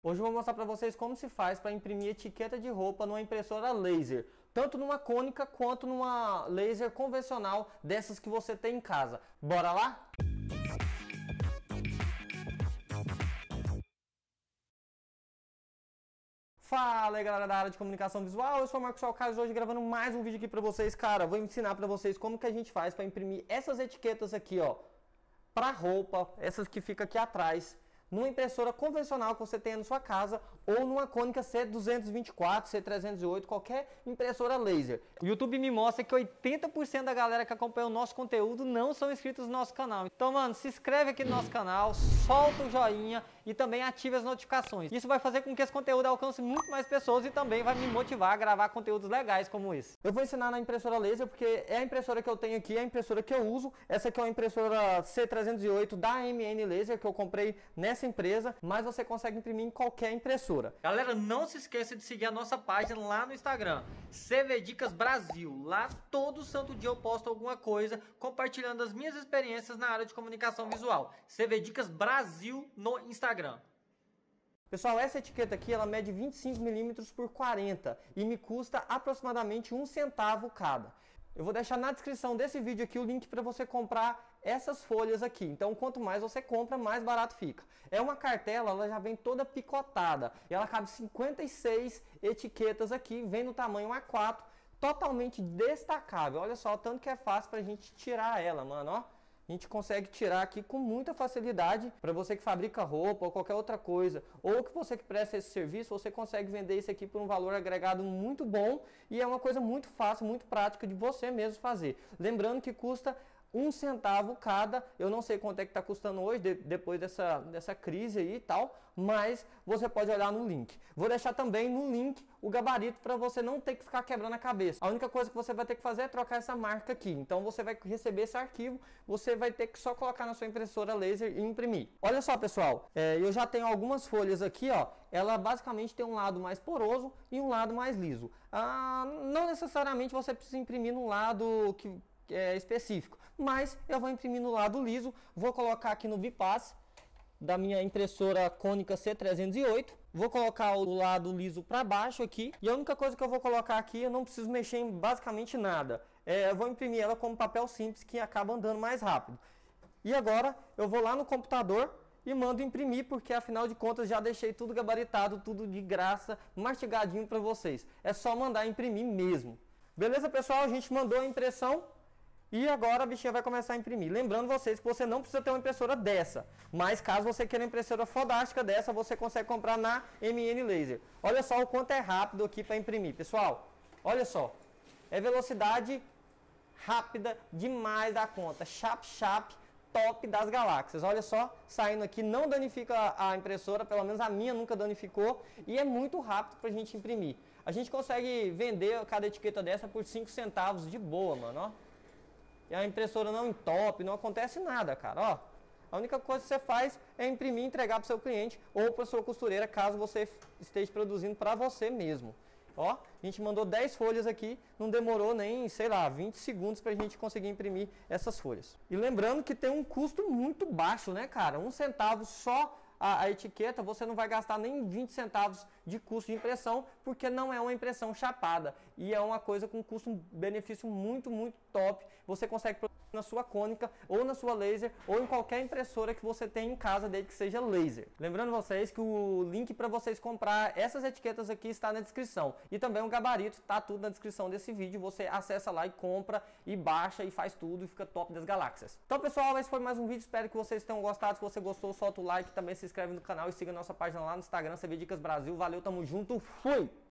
Hoje eu vou mostrar para vocês como se faz para imprimir etiqueta de roupa numa impressora laser, tanto numa cônica quanto numa laser convencional dessas que você tem em casa. Bora lá? Fala aí galera da área de comunicação visual, eu sou o Marcos Alcaraz, hoje gravando mais um vídeo aqui para vocês. Cara, vou ensinar para vocês como que a gente faz para imprimir essas etiquetas aqui, ó, para roupa, essas que ficam aqui atrás, numa impressora convencional que você tenha na sua casa ou numa cônica C224, C308, qualquer impressora laser. O YouTube me mostra que 80% da galera que acompanha o nosso conteúdo não são inscritos no nosso canal. Então, mano, se inscreve aqui no nosso canal, solta o joinha e também ative as notificações. Isso vai fazer com que esse conteúdo alcance muito mais pessoas e também vai me motivar a gravar conteúdos legais como esse. Eu vou ensinar na impressora laser porque é a impressora que eu tenho aqui, é a impressora que eu uso. Essa aqui é uma impressora C308 da MN Laser que eu comprei nessa empresa, mas você consegue imprimir em qualquer impressora. Galera, não se esqueça de seguir a nossa página lá no Instagram, CV Dicas Brasil. Lá todo santo dia eu posto alguma coisa compartilhando as minhas experiências na área de comunicação visual. CV Dicas Brasil no Instagram. Pessoal, essa etiqueta aqui ela mede 25 milímetros por 40 e me custa aproximadamente 1 centavo cada. Eu vou deixar na descrição desse vídeo aqui o link para você comprar essas folhas aqui. Então, quanto mais você compra, mais barato fica. É uma cartela, ela já vem toda picotada. E ela cabe 56 etiquetas aqui, vem no tamanho A4, totalmente destacável. Olha só o tanto que é fácil pra gente tirar ela, mano, ó. A gente consegue tirar aqui com muita facilidade. Para você que fabrica roupa ou qualquer outra coisa, ou que você que presta esse serviço, você consegue vender isso aqui por um valor agregado muito bom e é uma coisa muito fácil, muito prática de você mesmo fazer. Lembrando que custa 1 centavo cada. Eu não sei quanto é que está custando hoje, depois dessa crise aí e tal, mas você pode olhar no link. Vou deixar também no link o gabarito para você não ter que ficar quebrando a cabeça. A única coisa que você vai ter que fazer é trocar essa marca aqui. Então você vai receber esse arquivo, você vai ter que só colocar na sua impressora laser e imprimir. Olha só, pessoal, eu já tenho algumas folhas aqui, ó. Ela basicamente tem um lado mais poroso e um lado mais liso. Não necessariamente você precisa imprimir no lado que específico, mas eu vou imprimir no lado liso, vou colocar aqui no bypass da minha impressora cônica C308, vou colocar o lado liso para baixo aqui, e a única coisa que eu vou colocar aqui, eu não preciso mexer em basicamente nada, eu vou imprimir ela como papel simples que acaba andando mais rápido. E agora eu vou lá no computador e mando imprimir, porque afinal de contas já deixei tudo gabaritado, tudo de graça, mastigadinho para vocês, é só mandar imprimir mesmo. Beleza, pessoal? A gente mandou a impressão e agora a bichinha vai começar a imprimir. Lembrando vocês que você não precisa ter uma impressora dessa, mas caso você queira uma impressora fodástica dessa, você consegue comprar na MN Laser. Olha só o quanto é rápido aqui para imprimir, pessoal. Olha só, é velocidade rápida demais da conta. Chap, top das galáxias. Olha só, saindo aqui, não danifica a impressora, pelo menos a minha nunca danificou, e é muito rápido pra gente imprimir. A gente consegue vender cada etiqueta dessa por 5 centavos de boa, mano, ó. E a impressora não entope, não acontece nada, cara, ó. A única coisa que você faz é imprimir e entregar para o seu cliente ou para sua costureira, caso você esteja produzindo para você mesmo. Ó, a gente mandou 10 folhas aqui, não demorou nem, sei lá, 20 segundos para a gente conseguir imprimir essas folhas. E lembrando que tem um custo muito baixo, né, cara? 1 centavo só a etiqueta, você não vai gastar nem 20 centavos de custo de impressão, porque não é uma impressão chapada. E é uma coisa com custo-benefício muito, muito top. Você consegue produzir na sua cônica, ou na sua laser, ou em qualquer impressora que você tenha em casa, desde que seja laser. Lembrando vocês que o link para vocês comprar essas etiquetas aqui está na descrição. E também o gabarito, tá tudo na descrição desse vídeo. Você acessa lá e compra, e baixa, e faz tudo, e fica top das galáxias. Então, pessoal, esse foi mais um vídeo. Espero que vocês tenham gostado. Se você gostou, solta o like, também se inscreve no canal e siga nossa página lá no Instagram, CV Dicas Brasil. Valeu, tamo junto, fui!